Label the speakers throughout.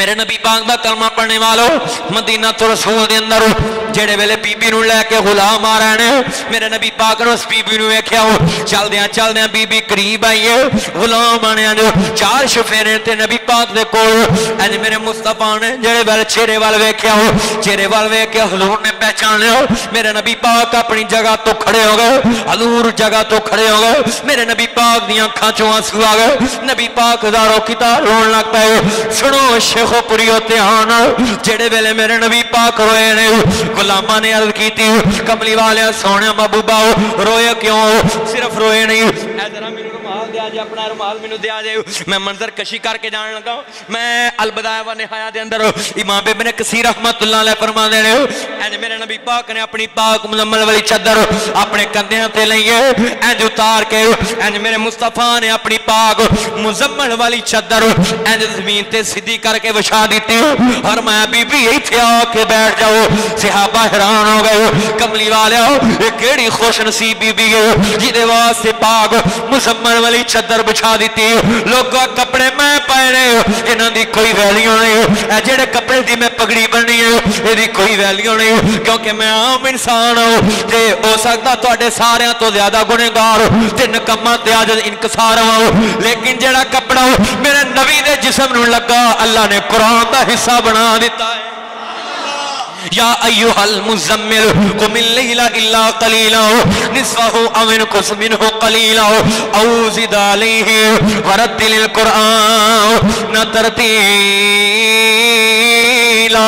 Speaker 1: मेरे नबी पाक दा कलमा पढ़ने वालों मदीना तो रसूल दे अंदर जेड़े वेले बीबी नूं लैके गुलाम आ रहे ने मेरे नबी पाक ने उस बीबी नूं वेख्या चलदियां चलदियां बीबी करीब आई है गुलाम आने जो चार शफेरे ते नबी पाक दे कोल अज मेरे मुस्तफा ने जेड़े वेले चेहरे वाल वेख्या चेहरे वाल वेख के हुजूर ने पहचान लिया मेरे नबी पाक अपनी जगह तो खड़े हो गए हुजूर जगह तो खड़े हो गए मेरे नबी पाक दी आंखां चों आंसू आ गए नबी पाक दारो किता रोन लग पे सुनो शेखो पुरियो ध्यान जेड़े वेले मेरे नबी पाक रोए ने गुलामा ने अर्ज की कमली वाले सोने महबूबा रोए क्यों सिर्फ रोए नहीं जरा मेनू रुमाल दिया जे अपना रुमाल मेनू दिया जे मैं मंजर कशी करके जान लगा मैं अलबदाया व निहाया दे अंदर इमाम इब्न कसीर रहमतुल्लाह अलैह फरमांदे ने इंज मेरे नबी पाक ने अपनी पाक मुजम्मल वाली चादर अपने कंधे ते लईए इंज उतार के इंज मेरे मुस्तफा ने अपनी पाक मुजम्मल वाली चादर इंज जमीन ते सीधी करके बिछा दी और मैं बीबी इत्थे आके बैठ जाओ सहाबा हैरान हो गए कमली वाले ये केड़ी खुश नसीब बीबी है जिदे वास्ते पाक मुजम्मल वाली चादर बिछा दी लोगों कपड़े मैं पाए इन्हां दी कोई वैल्यू नहीं जेड़े कपड़े दी मैं पगड़ी बननी है इहदी कोई वैल्यू नहीं क्योंकि मैं आम इंसान हूं ते हो सकदा तुहाडे सारियां तो ज्यादा गुनहगार ते निकम्मा ते आजिज़ इनकसार हूं लेकिन जेड़ा कपड़ा मेरे नबी दे जिस्म नूं लगा अल्लाह ने कुरान दा हिस्सा बना दिता है या अय्युहल मुज़म्मिल कुम अल-लैला इल्ला क़लीला निस्फ़हु अव इनक़ुस मिन्हु क़लीला औ ज़िद अलैहि वरत्तिलिल क़ुरआन तरतीला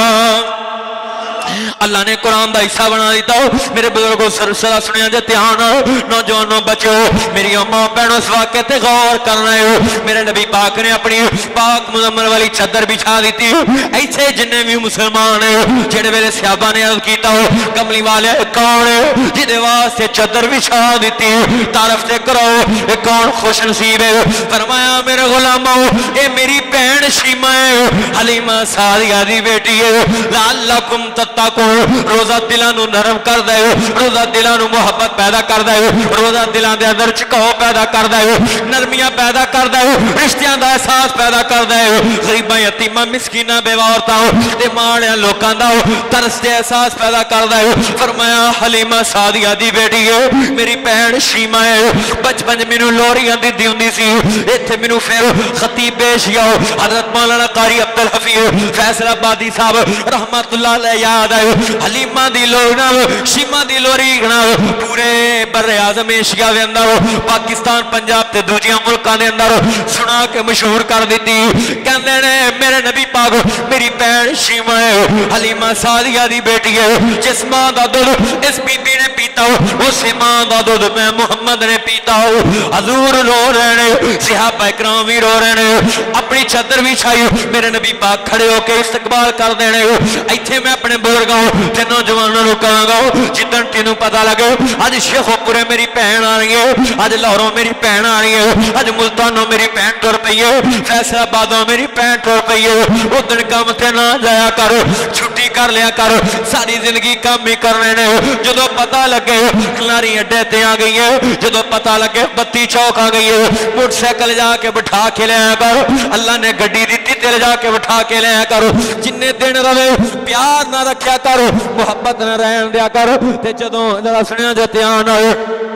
Speaker 1: अल्लाह ने कुरान का हिस्सा बना दिता मेरे बुजुर्गों सरसरा सुनिया जे ध्यान नौजवानों बचो मेरी मां भैनों इस वाक़े ते गौर करना है मेरे नबी पाक ने अपनी पाक मुजम्मल वाली चादर बिछा दी ऐसे जिन्ने भी मुसलमान है जेड़े वेले सहाबा ने अर्ज कीता कमली वाले कौन है जिहदे वास्ते चादर बिछा दी तारफ ते करो ये कौन खुश नसीब है फरमाया मेरे गुलामों ये मेरी भैन शीमा है हलीमा सादिया दी बेटी है लअल्लकुम तत्तकून रोजा दिलों नू नरम कर दे रोजा दिलों नू मुहब्बत पैदा कर दे रोजा दिलों दे अंदर झुकाव पैदा कर दे नरमियां पैदा कर दे रिश्तियां दा एहसास पैदा कर दे गरीबां यतीमां मिसकीनां बेवा औरतां ते माड़ियां लोकां दा तरस दे एहसास पैदा कर दे फरमाया हलीमा सादिया दी बेटी है मेरी भैन शीमा है बचपन मैनू लोरियां दिंदी हुंदी सी इत्थे मैनू फिर खतीब पेश आओ हजरत मौलाना कारी अब्दुल हफीज फैसलाबादी साहब रहमतुल्लाह अलैह याद आए हलीमा दी लोरी शीमा दी लोरी पूरे बर्रे आज़म एशिया दे अंदर पाकिस्तान पंजाब ते दूजियां मुल्कां दे अंदर सुना के मशहूर कर दी कहंदे ने मेरे नबी पाक मेरी भैन शीमा है हलीमा सादिया दी बेटी है जिस मां दा दूध इस बीबी ने पीता उस मां दा दूध मैं मुहम्मद ने पीता हजूर रो रहे ने सहाबा इकराम भी रो रहे ने अपनी चादर भी छाई मेरे नबी पाक खड़े होके इस्तकबाल कर देने इत्थे मैं अपने बुजुर्गों ते नौजवानों को कहांगा जिदन तेनू पता लगे अज शेखोपुरे मेरी भैन आ रही है अज लाहौरों मेरी भैन आ रही है अज मुल्तानों मेरी भैन तुर पई है फैसलाबादों मेरी भैन तुर पई है उदन काम ते ना जाया कर छुट्टी कर लिया कर सारी जिंदगी काम ही करने ने जो पता लगे खिलारी अड्डे ते आ गई है जो पता लगे बत्ती चौक आ गई है मोटरसाइकिल जाके बिठा के लिया कर अल्लाह ने गड्डी दी तेरे जाके बिठा के लिया कर जिन्ने दिन रवे प्यार ना रखा कर मुहब्बत न रहन दिया कर ते जदों जरा सुनिया जे ध्यान आए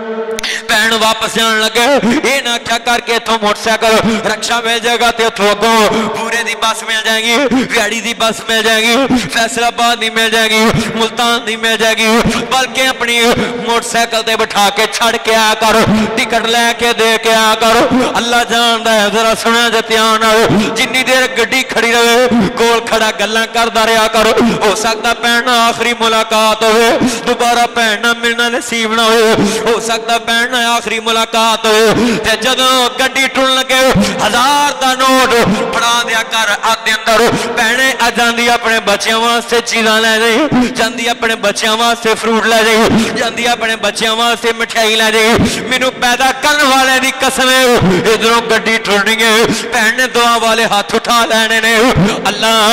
Speaker 1: भैन वापस जान लगे ये ना क्या करके इथों मोटरसाइकिल रक्षा मिल जाएगा ते उथों अगों पूरे दी बस मिल जाएगी व्याड़ी दी बस मिल जाएगी फैसलाबाद दी मिल जाएगी मुल्तान दी मिल जाएगी बल्कि अपनी मोटरसाइकिल ते बिठा के छड़ के आया कर टिकट लैके दे के आया कर अल्लाह जानदा है जरा सुनिया जे ध्यान आए जिन्नी देर गड्डी खड़ी रहे कोल खड़ा गल्लां करदा रहा कर हो सकदा भैन आखिरी मुलाकात होवे दोबारा भैन नाल मिलना नसीब ना होवे हो सकदा भैन आखिरी मुलाकात ते जदों गड्डी टुरन लगे 1000 दा नोट फड़ा दिया कर आदे अंदर भैने आ जांदी अपने बच्चों वास्ते चीज़ां ले जाई जांदी अपने बच्चों वास्ते फ्रूट ले जाई जांदी अपने बच्चों वास्ते मिठाई ले जाई मैनू पैदा करने वाले दी कसम है इधरों गड्डी टुरनी है भैन ने दुआ वाले हाथ उठा लेने ने अल्लाह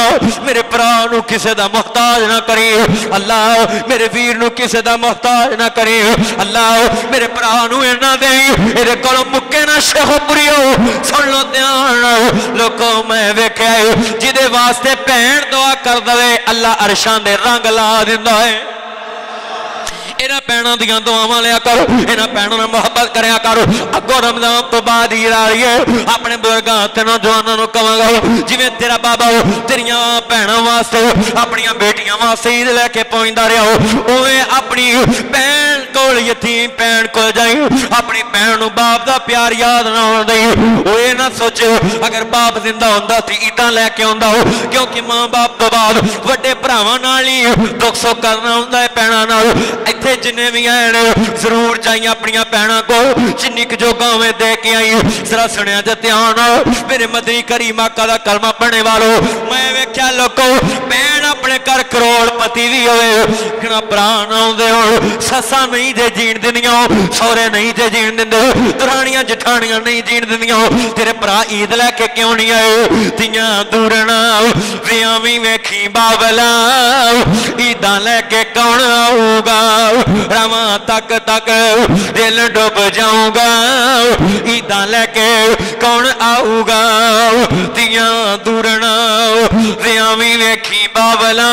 Speaker 1: अल्लाह मेरे भरा नूं किसे दा मुहताज ना करी अल्लाह मेरे वीर नूं किसे दा मुहताज ना करी अल्लाह मेरे भरा नूं इन्ना दे इहदे कोलों मुक्के ना शेखपुरियो सुन लो ध्यान लोगों मैं वेख्या जिहदे वास्ते भैन दुआ कर दवे अल्लाह अरशां दे रंग ला दिंदा है इन्हां भैणां दियां दुआवां लिया करो इन्हां भैणां नाल मुहब्बत करया करो अगों रमजान तो बाद ईद आ रही है अपने बुजुर्गां ते नौजवानां नूं कहांगा जिवें तेरा बाबा तेरियां भैणां वास्ते अपनियां बेटियां वास्ते ईद लैके पहुंचदा रहा उवें अपनी भैन कोल यतीम भैन कोल जाई अपनी भैन नूं बाप दा प्यार याद ना होण देई ओए ना सोच अगर बाप जिंदा हुंदा ते ईदां लैके आउंदा क्योंकि मां बाप तो बाद वड्डे भरावां नाल ही दुख सुख करना हुंदा है भैणां नाल जिन्ने भी हैं जरूर जाइए अपनिया भैनों को जिन्नी जोगा में दे के आई जरा सुनिया जे ध्यान मेरे मदनी करीम आका दा कलमा पढ़ने वालों मैं वेख्या लोगों भैन अपने घर करोड़पति भी होए किना भरा ना आउंदे होण सस्सां नहीं जे जीण दिंदियां सौरे नहीं जे जीण दिंदे दराणियां जठाणियां नहीं जीण दिंदियां तेरे भरा ईद लैके क्यों नहीं आए तियां दूरना वियावी वेखी बाबला ईदां लैके कौन आऊगा रवा तक तक दिल डूब जाऊंगा ईदां लैके कौन आऊगा तियां दूरना वियावी वेखी बाबला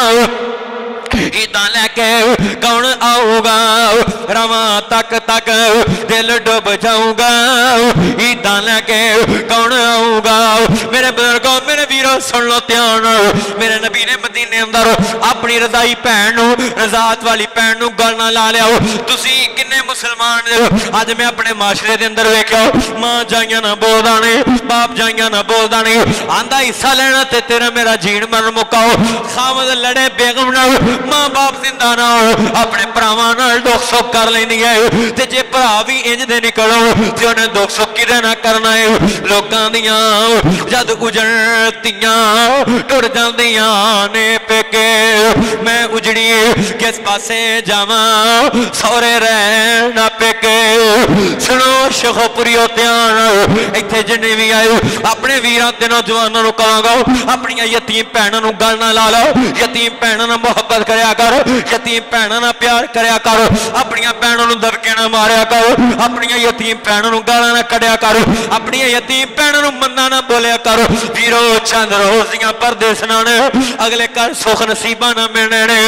Speaker 1: ईदां लैके कौन आऊगा रवा तक तक दिल डूब जाऊंगा ईदां लैके कौन आऊगा मेरे बुजुर्गों मेरे वीरों सुन लो ध्यान मेरे नबी ने मदीने अंदर अपनी रजाई भैन नूं रजात वाली भैन नूं गल ना ला लिया तुसी किन्ने मुसलमान अज मैं अपने माशरे दे अंदर वेख्या मां जाइयां ना बोलदा ने बाप जाइयां ना बोलदा ने आंदा हिस्सा लेना ते तेरा मेरा जीण मरण मुकाओ खामद लड़े बेगम नाल मां बाप जिंदा ना अपने भरावां नाल दुख सुख कर लैंदी है ते जे भरा भी इंज दे निकलो ते उन्हें दुख सुख किदे ना करना है लोकां दियां जद उजड़तियां टुर जांदियां ने पेके मैं उजड़ी किस पासे जावां सौरे रह ना पेके सुनो शेखपुरियो ध्यान इत्थे जिन्ने भी आए अपने वीरां ते नौजवानां नूं कहांगा अपनियां यतीम भैणां नूं गल ना ला लो यतीम भैणां नाल मुहब्बत करया कर यतीम भैणां नाल प्यार करया कर अपनियां भैणां नूं दबके ना मारिया कर अपनियां यतीम भैणां नूं गालां ना कढिया कर अपनियां यतीम भैणां नूं मंदा ना बोलिया कर वीरो चंद रोज़ दियां परदेसनां ने अगले घर सुख नसीबां ना मिलने ने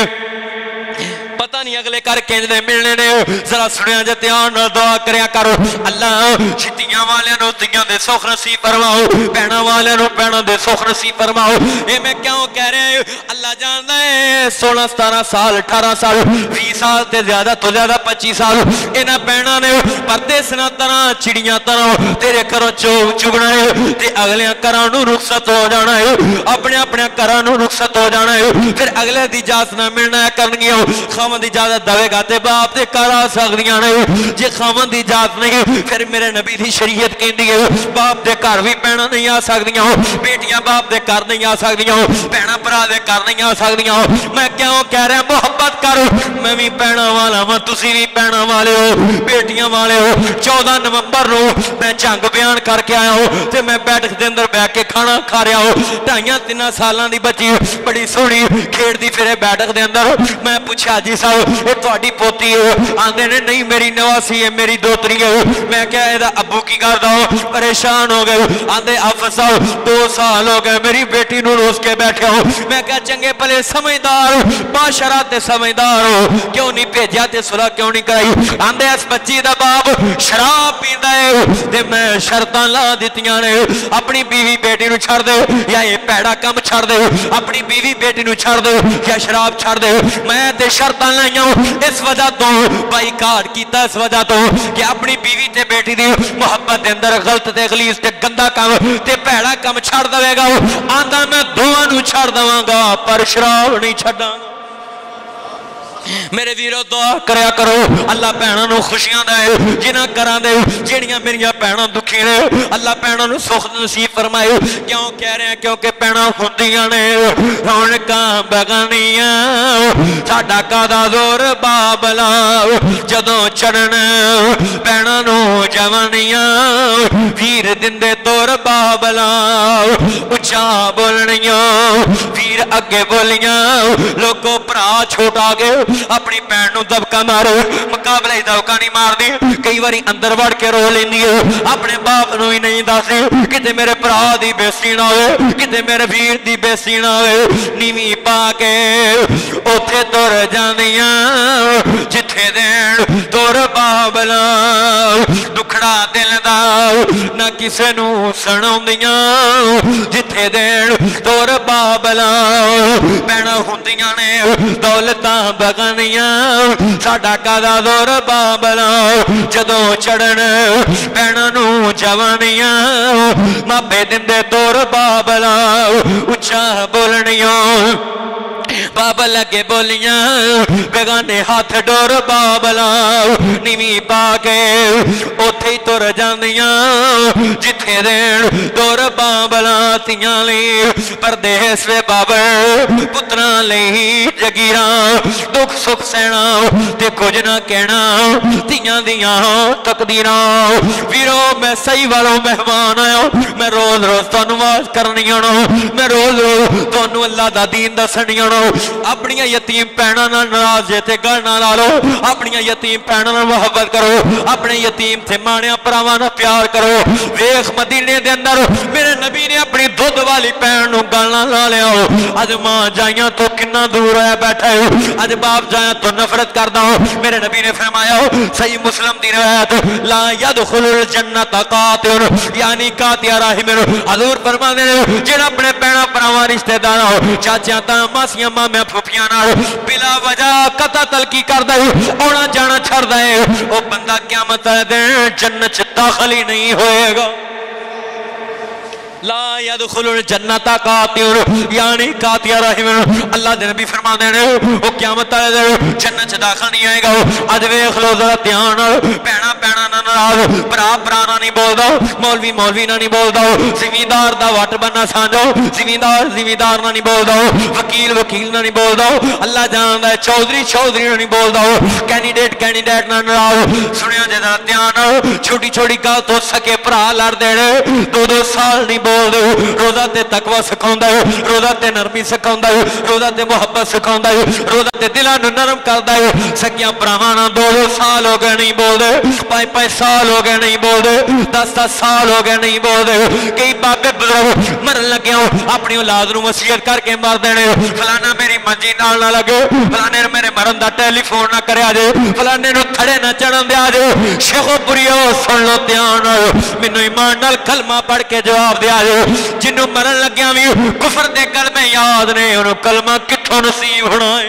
Speaker 1: पता नहीं अगले घर किंज दे मिलने ने जरा सुनिया जे ध्यान नाल दुआ करया करो अल्लाह छितियां वालियां नूं तियां दे सुख नसीब फरमाओ भैणां वालियां नूं भैणां दे सुख नसीब फरमाओ ये मैं क्यों कह रहा अल्लाह जानदा है 16 17 साल 18 साल 20 साल ते ज्यादा तो ज्यादा 25 साल इन्हां भैणां ने परदेसनां तरह चिड़ियां तरह तेरे घरों चुगना है ते अगले घरां नूं रुखसत हो जाना है अपने अपने घरां नूं रुखसत हो जाना है फिर अगले दी इजाजत ना मिलना करनगियां खामन दी इजाजत देगा ते बाप दे घर आ सकदियां ने जे खामन दी इजाजत नहीं फिर मेरे नबी दी शरीयत कहंदी है बाप दे घर भी भैणां नहीं आ सकदियां बेटियां बाप दे घर नहीं आ सकदियां भैणां भरा दे घर नहीं आ सकदियां मैं क्यों कह रहा मोहब्बत कर मैं भी भैणां वाला वां तुसीं भी भैणां वाले हो बेटियां वाले हो 14 नवंबर नूं मैं जंग बयान करके आया हूं ते मैं बैठक दे अंदर बैठ के खाना खा रहा हूं 2.5-3 सालां दी बच्ची बड़ी सोहनी खेड़दी फिरे बैठक दे अंदर मैं पूछा जी साहब ये तुहाडी पोती है आंदे ने नहीं मेरी नवासी है मेरी दोतरी है मैं क्या एदा अब्बू की करदा हो परेशान हो गए आंदे आफिस साहब 2 साल हो गए मेरी बेटी नूं रोज के बैठे हो मैं क्या चंगे भले समझदार बाशरा ते समझदार हो क्यों नहीं भेजा ते सुलह क्यों नहीं कराई आंदे इस बच्ची दा बाप शराब पींदा है ते मैं शर्तां ला दित्तियां ने अपनी बीवी बेटी नूं छड़ दे या ये भैड़ा काम छड़ दे अपनी बीवी बेटी नूं छड़ दे या शराब छड़ दे मैं ते शर्तां लाइयां इस वजह तो बाईकाट कीता इस वजह तो कि अपनी बीवी ते बेटी दी मोहब्बत दे अंदर गलत ते गलीज ते गंदा काम ते भैड़ा काम छड़ देवेगा आंदा मैं दोवां नूं छड़ देवांगा पर शराब नहीं छड्डांगा मेरे वीरों दुआ करया करो अल्लाह भैणां नूं खुशियां दे जिन्हां घरां दे जिहड़ियां मेरियां भैणां दुखी ने अल्लाह भैणां नूं सुख नसीब फरमाए क्यों कह रहे हैं क्योंकि भैणां हुंदियां ने रौनकां बगानियां साडा कादा जोर बाबला जदों चढ़न भैणां नूं जवानियां वीर दिंदे तोर बाबला उच्चा बोलनियां वीर अगे बोलियां लोगों भरा छोटा गए अपनी भैन नूं दबका मारो मुकाबले दबका नहीं मारदी कई बारी अंदर वड़ के रो लेंदी है अपने बाप नूं ही नहीं दसदी किते मेरे भरा दी बेइज्जती ना होवे किते मेरे वीर दी बेइज्जती ना होवे नीवी पा के उथे तुर जांदियां जिथे देण तुर बाबला दुखड़ा दिल दा ना किसे नूं सुणाउंदियां जिथे देण तुर बाबला भैणां हुंदियां ने दौलतां बगानियां साडा कादा दौर बाबला जदों चढ़न भैणां नूं जवानियां मापे दिंदे दौर बाबला उच्चा बोलनियां बाबल अगे बोलियां बेगाने हाथ डोर बाबला नीवी पा के उथे ही तुर जांदियां जिथे देण डोर बाबला तियां लई परदेस वे बाबल पुत्रां लई जगीरां दुख सुख सहना ते कुछ ना कहना तियां दियां तकदीरां वीरो मैं सही वालों मेहमान आया मैं रोज रोज तुहानूं वाज करनी आना मैं रोज रोज तुहानूं अल्लाह दा दीन दसनी आना अपनी यतीम भैणां नाल नाराज जे ते गल ना ला लो अपनी यतीम भैणां नाल मुहब्बत करो अपने यतीम ते माणिया भरावां नाल प्यार करो वेख मदीने दे अंदर मेरे नबी ने अपनी दुध वाली भैण नूं गल ना ला लिया अज मां जाइयां तो कितना दूर होया बैठा है अज बाप जाया तो नफरत करदा मेरे नबी ने फरमाया सही मुस्लिम दी रिवायत ला यदखुलुल जन्नत कातिल यानी कातिया राहिमिन हजूर फरमांदे ने जेड़ा अपने भैणां भरावां रिश्तेदारां चाचा तां मासियां मामे फुफियां नाल बिला वजह कता तलकी करदा है आना जाना छड़दा है ओ बंदा क़यामत दे दिन जन्नत च दाखिल ही नहीं होएगा ला यदखुलुल जन्नत कातिल यानी कातिया रहिमन अल्लाह दे नबी फरमांदे ने ओ क़यामत दे दिन जन्नत च दाखिल नहीं आएगा अज वेख लो जरा ध्यान भैणा भैणा नाल नाराज भरा भरा नाल नहीं बोलदा मौलवी मौलवी नाल नहीं बोलदा जिमींदार दा वट बनना साझो जिमींदार जिमींदार नाल नहीं बोलदा वकील वकील नाल नहीं बोलदा अल्लाह जानदा है चौधरी चौधरी नाल नहीं बोलदा कैंडिडेट कैंडिडेट नाल नाराज सुनिया जे जरा ध्यान छोटी छोटी गल तो सके भरा लड़दे ने दो दो साल नहीं रोजा ते तकवा सिखाउंदा है रोजा ते नरमी सिखाउंदा है रोजा ते मुहब्बत सिखाउंदा है रोजा ते दिलां नूं नरम करदा है सकियां भरावां नाल 2 साल हो गए नहीं बोलदे 5 साल हो गए नहीं बोलदे 10 साल हो गए नहीं बोलदे कई बाबे बुजुर्ग मरन लगे अपनी औलाद नूं वसीयत करके मर देने फलाना मेरी मंजी नाल ना लगे फलाने मेरे मरन दा टेलीफोन ना करया जे फलाने नूं थड़े ना चढ़न दिया जे शेखोपुरियो सुन लो ध्यान मैनूं ईमान नाल कलमा पढ़ के जवाब दिया जिन्हों मरन लग्या भी कुफर दे कलमे याद ने उन्होंने कलमा कित्थों नसीब होना है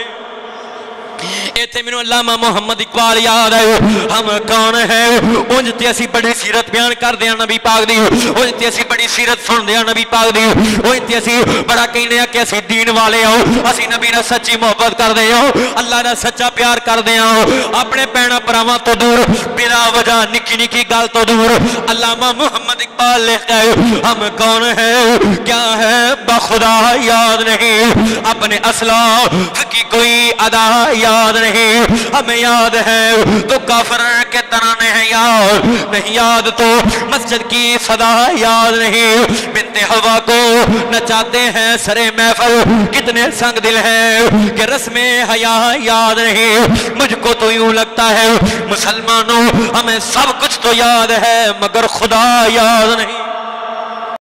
Speaker 1: इत्थे मैनूं अल्लामा मुहम्मद इकबाल याद आए हम कौन है उंज ते असीं बड़ी सीरत बयान करदे हां नबी पाक दी उंज ते असीं बड़ी सीरत सुनदे हां नबी पाक दी उंज ते असीं बड़ा कहने हां कि असीं दीन वाले हां असीं नबी नाल सच्ची मोहब्बत करदे हां अल्लाह नाल सच्चा प्यार करदे हां अपने भैणां भरावां तो दूर बिना वजह निक्की निक्की गल तो दूर अल्लामा मुहम्मद इकबाल लिखदा है हम कौन है क्या है बखुदा याद नहीं अपने असलाफ की कोई अदा याद नहीं हमें याद है तो काफिर के तराने हैं याद नहीं याद तो मस्जिद की सदा याद नहीं बिनते हवा को नचाते हैं सरे महफिल कितने संग दिल है कि रस्में हया याद नहीं मुझको तो यूं लगता है मुसलमानों हमें सब कुछ तो याद है मगर खुदा याद नहीं